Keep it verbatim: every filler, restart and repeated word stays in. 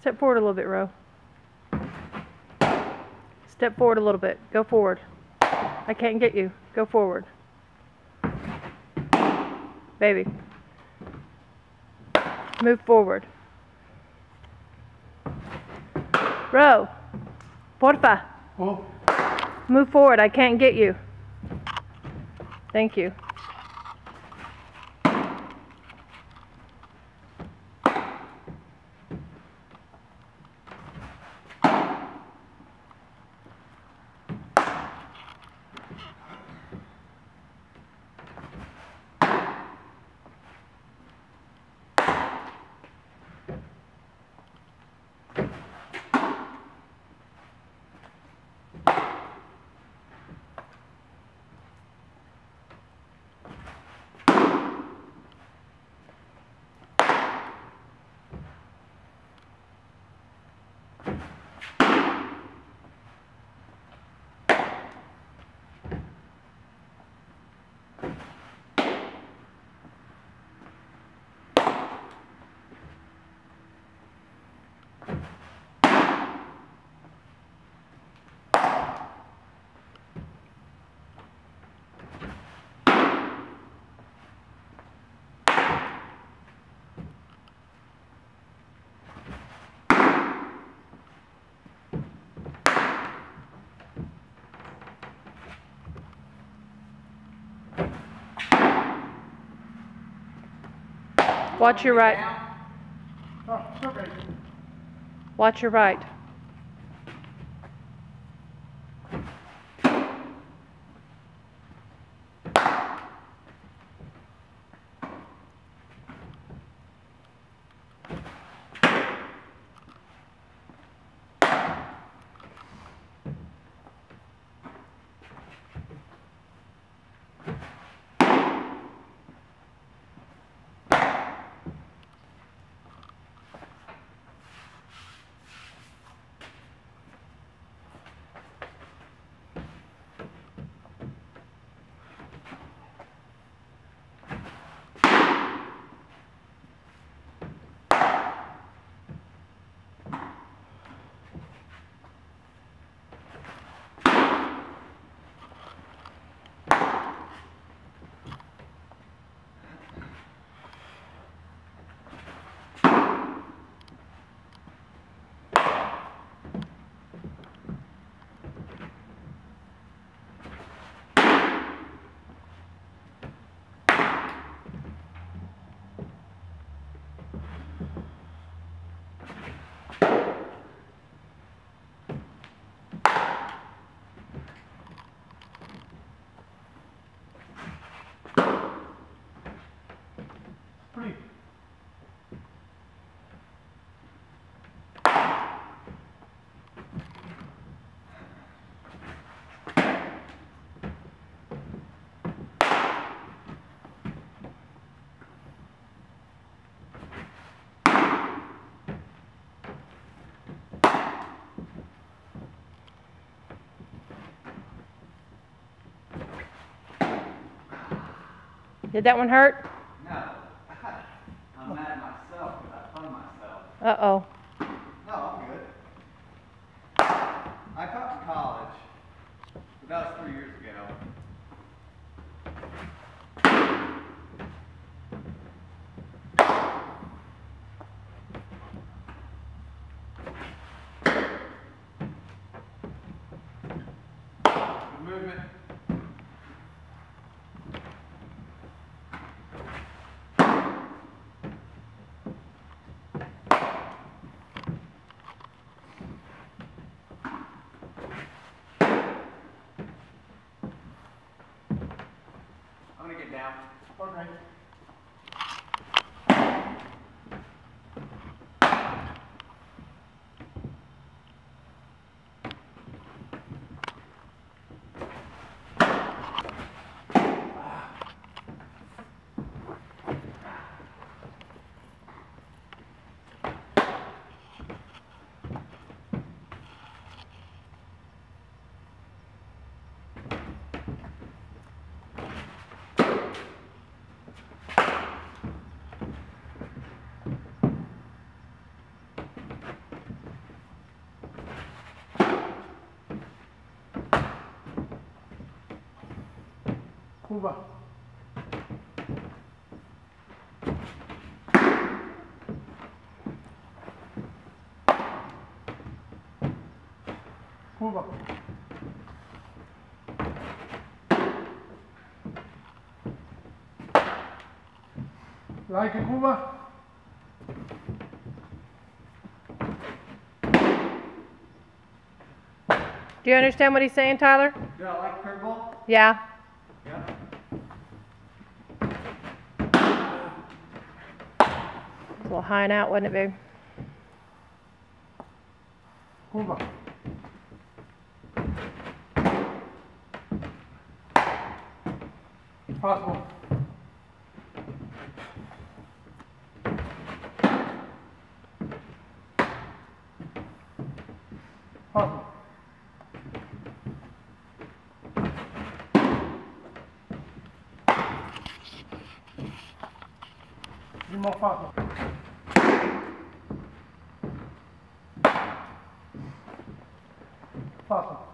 Step forward a little bit, Ro. Step forward a little bit. Go forward. I can't get you. Go forward. Baby. Move forward. Ro. Porfa. Oh. Move forward. I can't get you. Thank you. Watch your right. Oh, okay. Watch your right. Pretty. Did that one hurt? No. I'm mad at myself because I hung myself. Uh-oh. No, I'm good. I caught in college, but that was three years ago. Good movement. I'm gonna get down. Okay. Curva. Curva. Like a curva. Do you understand what he's saying, Tyler? Do I like curveball? Yeah. Yeah. It's a little high and out, wouldn't it be? Curva. Fastball. Fastball. Three more fastball. Fastball.